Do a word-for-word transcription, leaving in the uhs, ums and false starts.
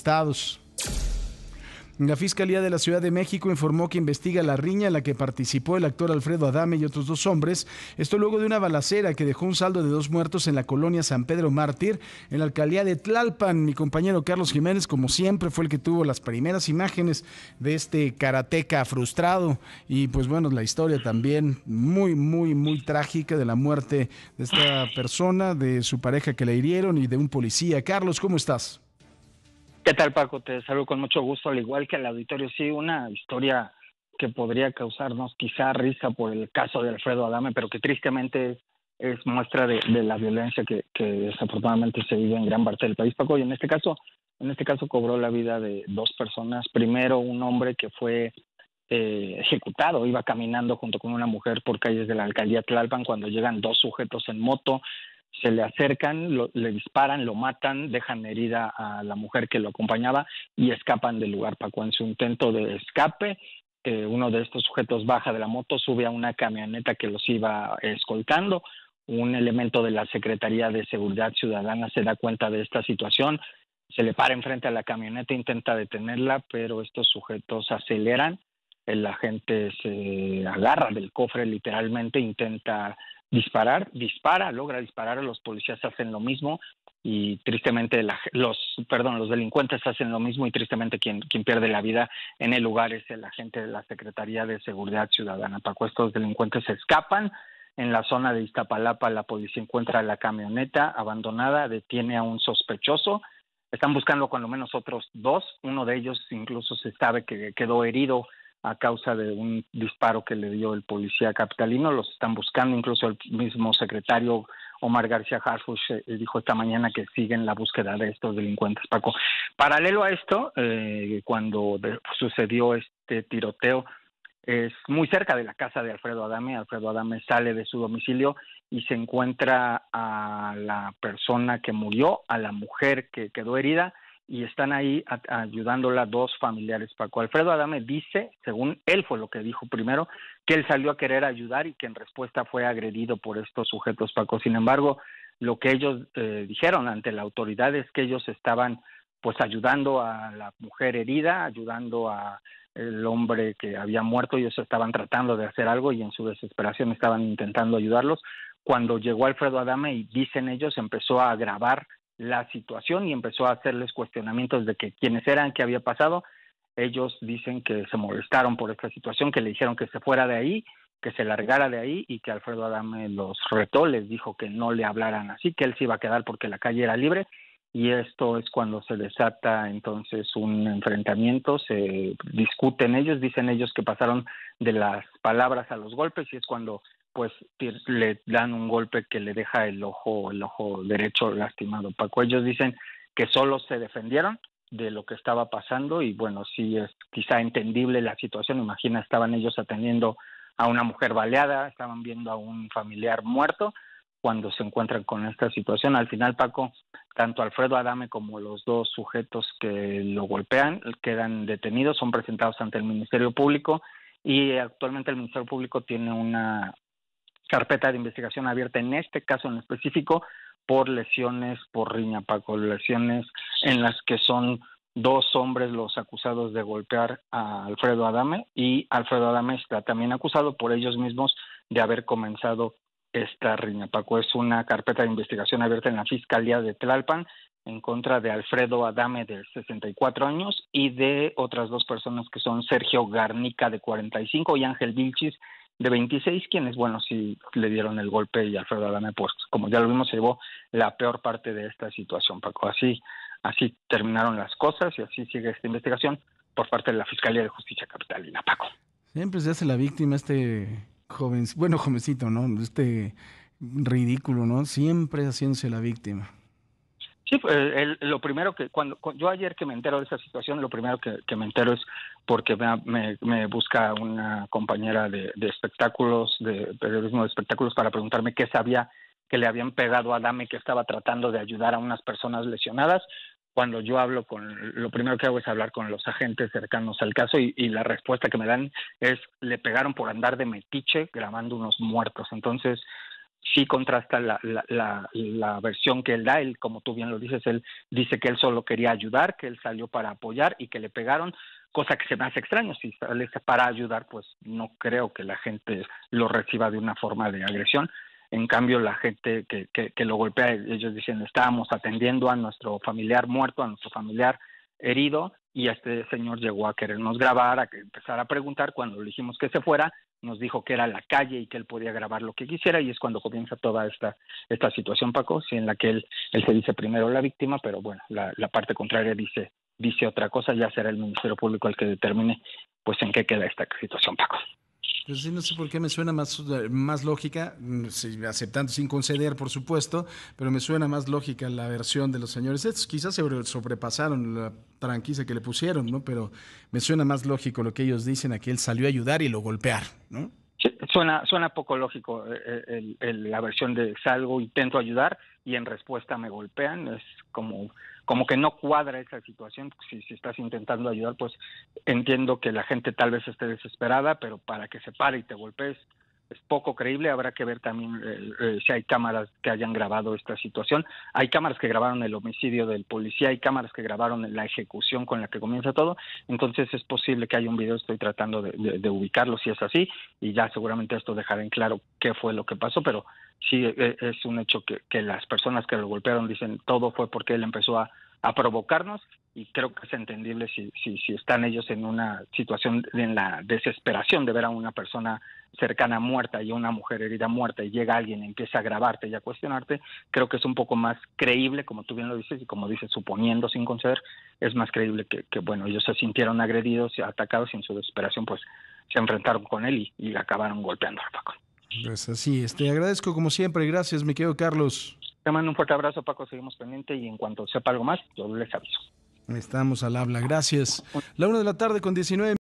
estados. La Fiscalía de la Ciudad de México informó que investiga la riña en la que participó el actor Alfredo Adame y otros dos hombres. Esto luego de una balacera que dejó un saldo de dos muertos en la colonia San Pedro Mártir, en la alcaldía de Tlalpan. Mi compañero Carlos Jiménez, como siempre, fue el que tuvo las primeras imágenes de este karateca frustrado. Y pues bueno, la historia también muy, muy, muy trágica de la muerte de esta persona, de su pareja que le hirieron y de un policía. Carlos, ¿cómo estás? ¿Qué tal, Paco? Te saludo con mucho gusto, al igual que al auditorio. Sí, una historia que podría causarnos quizá risa por el caso de Alfredo Adame, pero que tristemente es, es muestra de, de la violencia que, que desafortunadamente se vive en gran parte del país, Paco. Y en este caso, en este caso cobró la vida de dos personas. Primero, un hombre que fue eh, ejecutado, iba caminando junto con una mujer por calles de la alcaldía Tlalpan cuando llegan dos sujetos en moto. Se le acercan, lo, le disparan, lo matan, dejan herida a la mujer que lo acompañaba y escapan del lugar, Paco. En su intento de escape, eh, uno de estos sujetos baja de la moto, sube a una camioneta que los iba escoltando. Un elemento de la Secretaría de Seguridad Ciudadana se da cuenta de esta situación, se le para enfrente a la camioneta, intenta detenerla, pero estos sujetos aceleran. El agente se agarra del cofre literalmente, intenta disparar, dispara, logra disparar, los policías hacen lo mismo y tristemente la, los, perdón, los delincuentes hacen lo mismo y tristemente quien, quien pierde la vida en el lugar es el agente de la Secretaría de Seguridad Ciudadana. Paco, estos delincuentes se escapan. En la zona de Iztapalapa la policía encuentra la camioneta abandonada, detiene a un sospechoso, están buscando cuando menos otros dos, uno de ellos incluso se sabe que quedó herido a causa de un disparo que le dio el policía capitalino. Los están buscando, incluso el mismo secretario Omar García Harfuch eh, dijo esta mañana que siguen la búsqueda de estos delincuentes, Paco. Paralelo a esto, eh, cuando de, sucedió este tiroteo, es muy cerca de la casa de Alfredo Adame. Alfredo Adame sale de su domicilio y se encuentra a la persona que murió, a la mujer que quedó herida, y están ahí a, a ayudándola dos familiares, Paco. Alfredo Adame dice, según él fue lo que dijo primero, que él salió a querer ayudar y que en respuesta fue agredido por estos sujetos, Paco. Sin embargo, lo que ellos eh, dijeron ante la autoridad es que ellos estaban pues ayudando a la mujer herida, ayudando a el hombre que había muerto. Ellos estaban tratando de hacer algo y en su desesperación estaban intentando ayudarlos. Cuando llegó Alfredo Adame, y dicen ellos, empezó a agravar la situación y empezó a hacerles cuestionamientos de que quiénes eran, qué había pasado. Ellos dicen que se molestaron por esta situación, que le dijeron que se fuera de ahí, que se largara de ahí, y que Alfredo Adame los retó, les dijo que no le hablaran así, que él se iba a quedar porque la calle era libre, y esto es cuando se desata entonces un enfrentamiento. Se discuten ellos, dicen ellos que pasaron de las palabras a los golpes, y es cuando pues le dan un golpe que le deja el ojo, el ojo derecho lastimado, Paco. Ellos dicen que solo se defendieron de lo que estaba pasando y bueno, sí es quizá entendible la situación. Imagina, estaban ellos atendiendo a una mujer baleada, estaban viendo a un familiar muerto cuando se encuentran con esta situación. Al final, Paco, tanto Alfredo Adame como los dos sujetos que lo golpean quedan detenidos, son presentados ante el Ministerio Público y actualmente el Ministerio Público tiene una carpeta de investigación abierta en este caso en específico por lesiones por riña, Paco, lesiones en las que son dos hombres los acusados de golpear a Alfredo Adame, y Alfredo Adame está también acusado por ellos mismos de haber comenzado esta riña, Paco. Es una carpeta de investigación abierta en la Fiscalía de Tlalpan en contra de Alfredo Adame, de sesenta y cuatro años, y de otras dos personas que son Sergio Garnica, de cuarenta y cinco, y Ángel Vilchis, de veintiséis, quienes, bueno, sí le dieron el golpe, y Alfredo Adame, pues, como ya lo vimos, se llevó la peor parte de esta situación, Paco. Así, así terminaron las cosas y así sigue esta investigación por parte de la Fiscalía de Justicia Capitalina, Paco. Siempre se hace la víctima este joven, bueno, jovencito, ¿no? Este ridículo, ¿no? Siempre haciéndose la víctima. Sí, pues, el, lo primero que, cuando, yo ayer que me entero de esa situación, lo primero que, que me entero es porque me, me, me busca una compañera de, de espectáculos, de periodismo de espectáculos, para preguntarme qué sabía que le habían pegado a Adame, que estaba tratando de ayudar a unas personas lesionadas. Cuando yo hablo con, lo primero que hago es hablar con los agentes cercanos al caso, y, y la respuesta que me dan es: le pegaron por andar de metiche grabando unos muertos. Entonces, sí contrasta la, la, la, la versión que él da. Él, como tú bien lo dices, él dice que él solo quería ayudar, que él salió para apoyar y que le pegaron, cosa que se me hace extraño. Si sales para ayudar, pues no creo que la gente lo reciba de una forma de agresión. En cambio, la gente que, que, que lo golpea, ellos dicen, estábamos atendiendo a nuestro familiar muerto, a nuestro familiar herido, y este señor llegó a querernos grabar, a que empezar a preguntar. Cuando le dijimos que se fuera, nos dijo que era la calle y que él podía grabar lo que quisiera, y es cuando comienza toda esta esta situación, Paco, sí, en la que él él se dice primero la víctima, pero bueno, la, la parte contraria dice dice otra cosa. Ya será el Ministerio Público el que determine pues en qué queda esta situación, Paco. Pues sí, no sé por qué me suena más, más lógica, sí, aceptando sin conceder, por supuesto, pero me suena más lógica la versión de los señores. Estos quizás se sobrepasaron la tranquiza que le pusieron, ¿no? Pero me suena más lógico lo que ellos dicen, a que él salió a ayudar y lo golpearon, ¿no? Sí, suena suena poco lógico el, el, el, la versión de salgo, intento ayudar y en respuesta me golpean. Es como como que no cuadra esa situación. Si, si estás intentando ayudar, pues entiendo que la gente tal vez esté desesperada, pero para que se pare y te golpees es poco creíble. Habrá que ver también eh, eh, si hay cámaras que hayan grabado esta situación. Hay cámaras que grabaron el homicidio del policía, hay cámaras que grabaron la ejecución con la que comienza todo. Entonces es posible que haya un video, estoy tratando de, de, de ubicarlo si es así, y ya seguramente esto dejará en claro qué fue lo que pasó, pero sí es un hecho que, que las personas que lo golpearon dicen todo fue porque él empezó a, a provocarnos, y creo que es entendible si, si, si están ellos en una situación de, en la desesperación de ver a una persona cercana muerta y a una mujer herida muerta, y llega alguien y empieza a grabarte y a cuestionarte. Creo que es un poco más creíble, como tú bien lo dices, y como dices, suponiendo sin conceder, es más creíble que, que bueno, ellos se sintieron agredidos y atacados, y en su desesperación pues se enfrentaron con él y, y acabaron golpeando al Paco. Pues así es, te agradezco como siempre, gracias mi querido Carlos. Te mando un fuerte abrazo, Paco, seguimos pendiente y en cuanto sepa algo más, yo les aviso. Estamos al habla, gracias. La una de la tarde con diecinueve